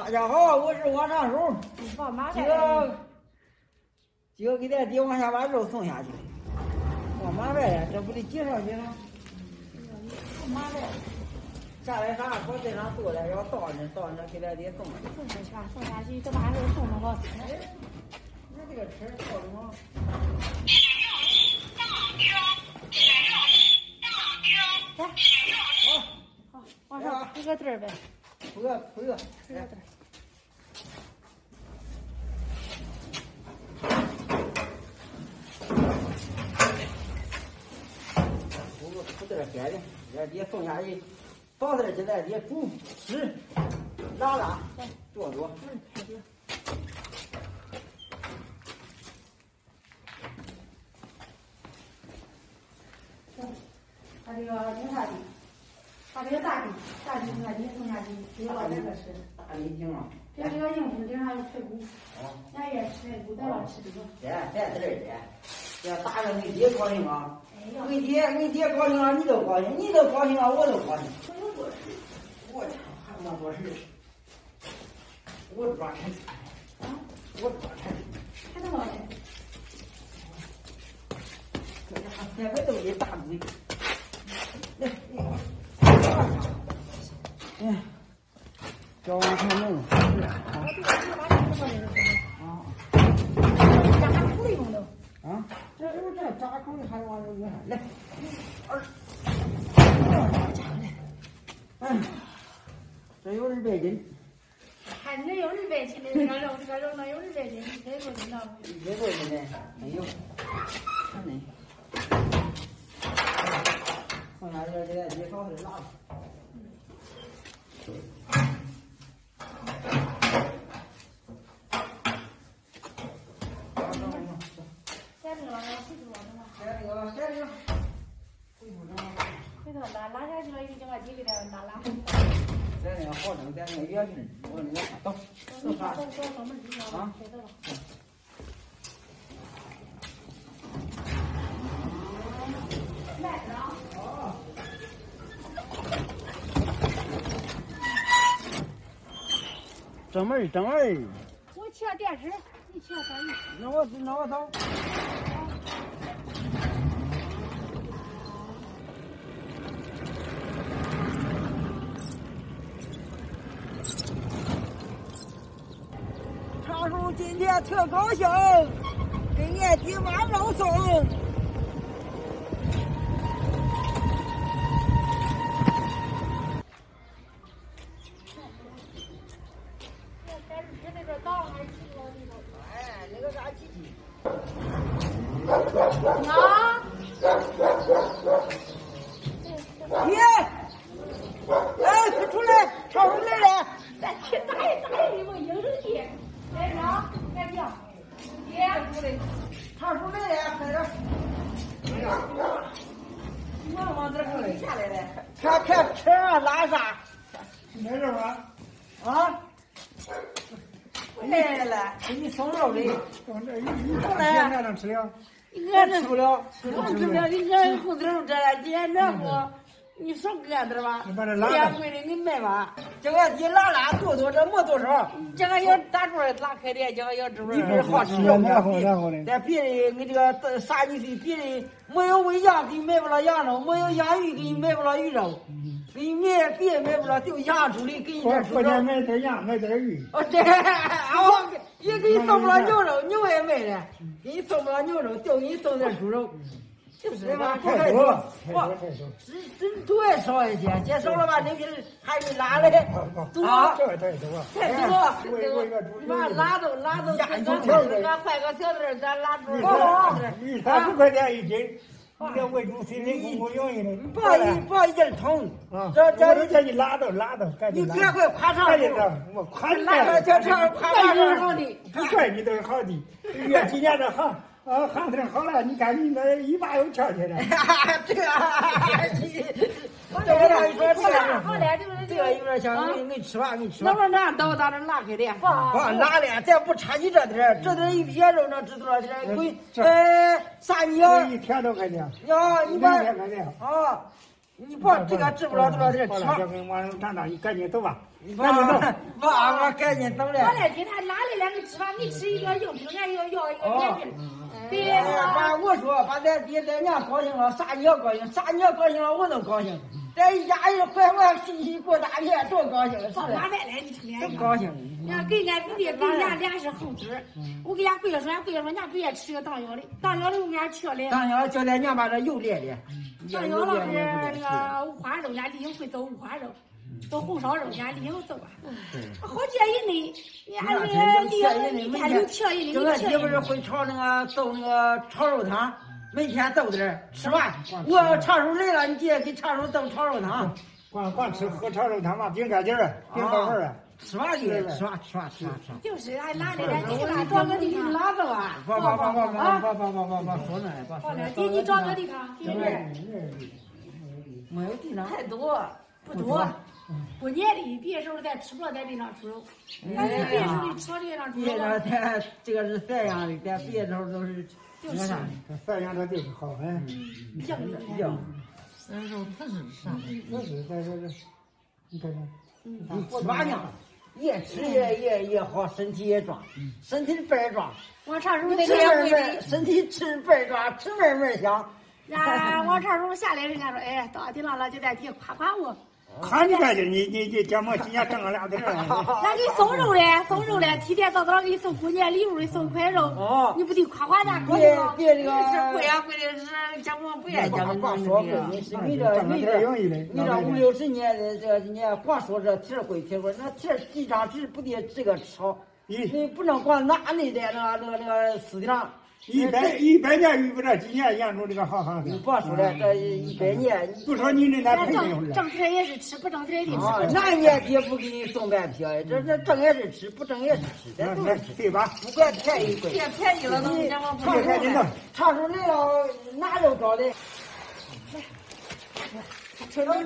大家好，我是王长手。 放马今个给咱爹往下把肉送下去。放马外了，这不得介绍介绍？ 马外下来啥？搁这上坐着，要到那给咱爹送去。 送下去吧，送下去，这把肉送到了。 哎，你这个车靠什么？ 来，好，往上铺个地儿呗。 铺个。铺点干的，咱爹送下去，到这儿给咱爹煮吃，拉，做。 把这个领下去，把这个大地送下去，给老这个吃。 大礼听啊。 这个硬骨顶上有脆骨，咱也吃脆骨，咱老吃这个。 咱在这儿的，这大人给爹高兴啊！给爹高兴了，你都高兴，你都高兴了，我都高兴。我操，还没做事，我抓柴啊！我抓柴， 还能老的。 这家伙在外头一大堆，来，叫往上弄。这扎口的还往这弄来，这有200斤， 还能有200斤的这个肉能有200斤，100多斤呢 ？100多斤的没有，看没？放下这给咱爹烧点辣子。 回头拉下去了，一整个地给它拉。 咱那个好整，咱那个圆劲，我那个到啊， 来了。 正门。 我切电视，你切可以。 那我走。长叔今天特高兴，给俺爹把肉送。哎，那个啥机器。 啊！ 爹，哎，快出来，长叔来了。 咱去打一梦影视剧。来着，来叫。爹， 长叔来了，快点。我往这儿下来了。看车上拉啥？ 没肉啊？ 啊？来了，给你送肉的。 现在能吃了？ 俺吃不了， 吃不了，你这胡子肉这今天这不，你少给俺点吧。 你把这拉别贵的，你卖吧。 这个你拉多，这没多少。 这个要打出来拉开的，这个要这你这好吃。 然后呢？ 在别人，你这个啥你是别人没有喂羊，给你买不了羊肉；没有养鱼，给你买不了鱼肉。给你买别人买不了，就养猪的给你点猪肉。 过买点羊，买点鱼。 哦，这也给你送不了牛肉，牛也卖了，给你送不了牛肉，就给你送点猪肉。就是吧？ 太多， 真多也少一些，减少了吧？那个还没拉嘞， 多这太多， 太多。 你把拉都，咱换个小点，咱拉出来。鱼30块钱一斤，你这喂猪辛苦不容易的。 不一斤桶， 这叫你拉到， 你别快夸上去， 我夸你了，这夸上好的， 不怪你都是好的，越今年这行。行情好了，你看你那一把有钱去了。 这个， 好嘞， 这个有点像你吃吧， 那不那到咱这拉开的， 不拉了，咱不差你这点，这点一撇肉能值多少钱？贵，啥你要？ 1天多块钱。 要100 块钱。 啊， 你不这个治不了多少点好了， 钱。 这跟王厂长，你赶紧走吧。 我赶紧走了。 我来给他拿来两个吃吧，你吃一个硬饼，人要一个面饼。别我说把咱爹咱娘高兴了，啥你要高兴，啥你要高兴了，我都高兴。咱一家人怀怀心心过大年，多高兴！ 放马来了，你听见？ 真高兴。 俺给俺弟弟给俩是后腿，我给俺闺女说，俺闺女说，俺不愿吃个当腰的，当腰的我给俺去了。 当腰叫咱娘把这油练练。 当腰了是那个五花肉，俺丽英会做五花肉，做红烧肉，俺丽英做啊。好介意呢，俺丽英你看有惬意的。 俺媳妇是会炒那个做那个炒肉汤，每天做点吃完。我长叔来了，你姐给长叔做炒肉汤。 光吃喝炒肉汤嘛，顶干劲儿，顶高味儿。 吃完的，吃完。 就是俺拿来了，你给他找个地方拿着吧。不，说呢， 好了，给你找个地方， 没有地方太多， 不多。过年的别时候咱吃不着，在地上吃肉。咱别时候吃地上吃肉。 别的咱这个是散养的，咱别时候都是就是散养的就是好， 硬。 肉它是啥？ 这你看看， 我爸娘越吃也好，身体也壮，身体倍儿壮。 我常说吃门门，身体吃倍儿壮，吃门门香。 我常说下来人家说，哎，到地上了就在地夸夸我。 看你干净，你这么今年挣了2点儿。 俺给送肉嘞，提前早给你送过年礼物，送块肉。 哦， 你不得夸夸咱高兴吗？ 别这个是贵啊，贵的是讲我不愿讲。 光说贵，你这5、60年的这你光说这铁贵，那铁几张纸不得这个炒，你不能光拿你的那个死的。 100年遇不着几年养出这个好行情。 你别说了，这100年， 不说你那哪挣挣钱也是吃，不挣钱也是吃。 那也爹不给你送半票，这挣也是吃，不挣也是吃，咱都是吃， 对吧？ 不管便宜贵。 别便宜了，都讲我不愿意。长叔来了，拿肉找的。 吃。 啊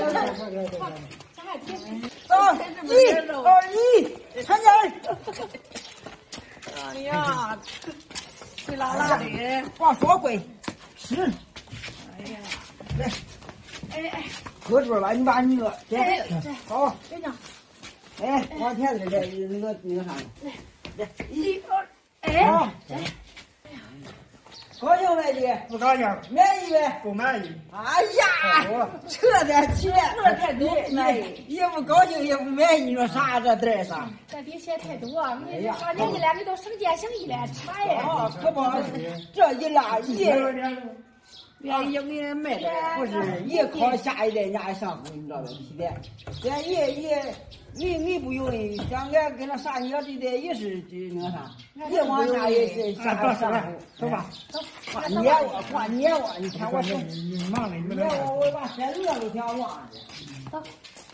，1、2、1，参加。 哎呀，贵辣辣的， 光说贵，吃。 哎呀，来， 喝住了，你把那个，好， 别讲， 往前点那个啥， 来，1、2， 好，高兴没的？ 不高兴， 满意没？ 不满意。 哎呀，扯点钱，也不高兴，也不满意，你说啥这点啥？ 咱别钱太多，你说年纪了，你都省钱省意了，吃啥呀？ 啊，可不，这一拉别有人买的， 不是也靠下一代人家相夫，你知道吧？现在，咱也不用的，像俺跟那啥你要这代也是这那个啥，也往下也是下相夫， 走吧。 挂撵我，你看我手， 你忙了，你们撵我把山路都想忘了。 走。